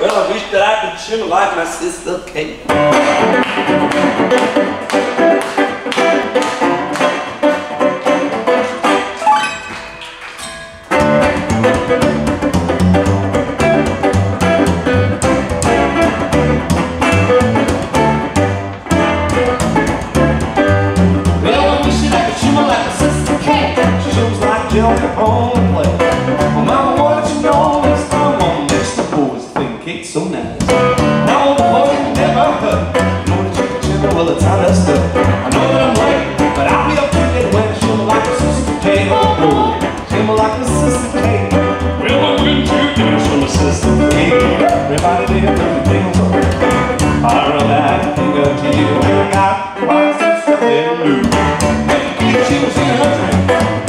Well, I wish that I could shimmer like my sister Kate. On the play. Well, mama, what you know is I'm on this. The boys think Kate's so nice. Now the boys never heard. You know the chicken chimney, well, it's how that's stuff. I know that I'm late, but I'll be up to date when I shimmer like a sister Kate. Oh, shimmer like a sister Kate. Well, I'm going to dance from a sister Kate. Everybody there, everything was okay. I realize I think of you when I got my sister in blue. She was in her drink.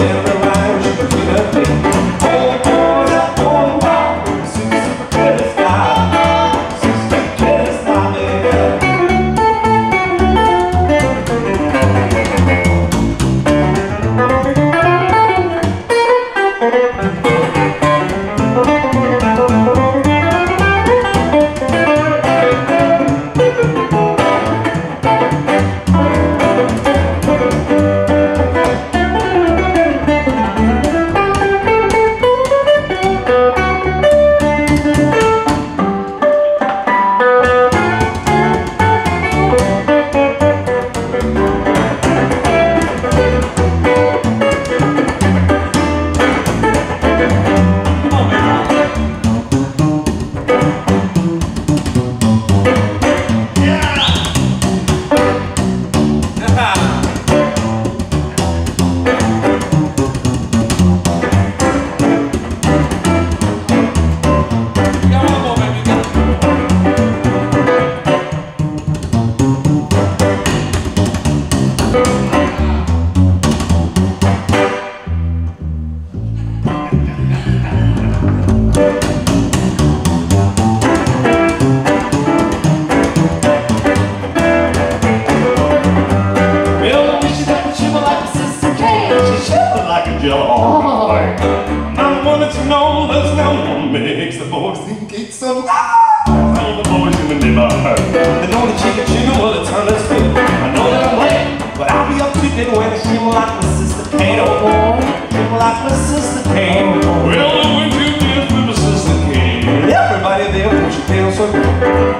I wanted to know there's no one makes the boys think it's so nice. All the boys in the neighborhood, they know the chicken chimney, well, it's understood. I know that I'm late, but I'll be up to date when I shimmer like my sister Kate. Oh, shimmer like my sister Kate. Well, I went to dance with my sister Kate. Everybody there push your tail so good.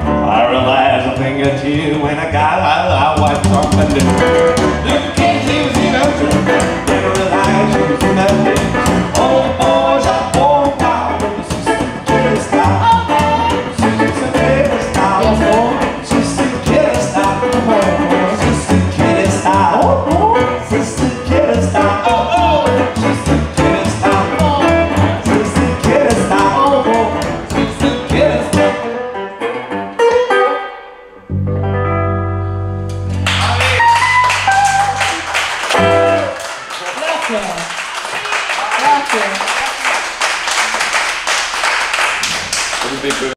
I realized I think of you when I got out white top and look, Kate, she was in her drink. Never realized she was in her drink. Grazie.